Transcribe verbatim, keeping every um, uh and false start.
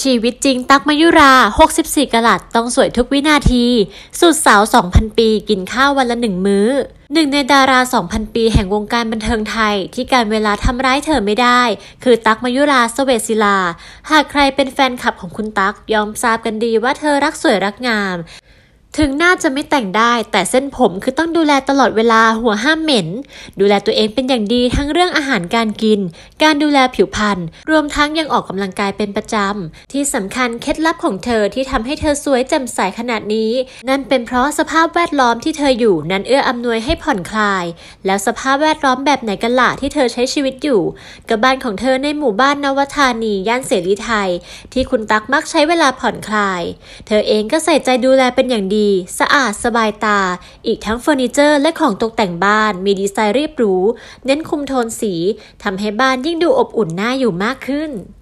ชีวิตจริงตั๊กมยุราหกสิบสี่กะรัตต้องสวยทุกวินาทีสุดสาว สองพัน ปีกินข้าววันละหนึ่งมื้อหนึ่งในดารา สองพัน ปีแห่งวงการบันเทิงไทยที่การเวลาทำร้ายเธอไม่ได้คือตั๊กมยุราเสเวตศิลาหากใครเป็นแฟนคลับของคุณตั๊กยอมทราบกันดีว่าเธอรักสวยรักงามถึงหน้าจะไม่แต่งได้แต่เส้นผมคือต้องดูแลตลอดเวลาหัวห้ามเหม็นดูแลตัวเองเป็นอย่างดีทั้งเรื่องอาหารการกินการดูแลผิวพรรณรวมทั้งยังออกกำลังกายเป็นประจำที่สำคัญเคล็ดลับของเธอที่ทำให้เธอสวยแจ่มใสขนาดนี้นั่นเป็นเพราะสภาพแวดล้อมที่เธออยู่นั้นเอื้ออำนวยให้ผ่อนคลายแล้วสภาพแวดล้อมแบบไหนกันล่ะที่เธอใช้ชีวิตอยู่กับบ้านของเธอในหมู่บ้านนวธานีย่านเสรีไทยที่คุณตั๊กมักใช้เวลาผ่อนคลายเธอเองก็ใส่ใจดูแลเป็นอย่างดีสะอาดสบายตาอีกทั้งเฟอร์นิเจอร์และของตกแต่งบ้านมีดีไซน์เรียบหรูเน้นคุมโทนสีทำให้บ้านยิ่งดูอบอุ่นน่าอยู่มากขึ้น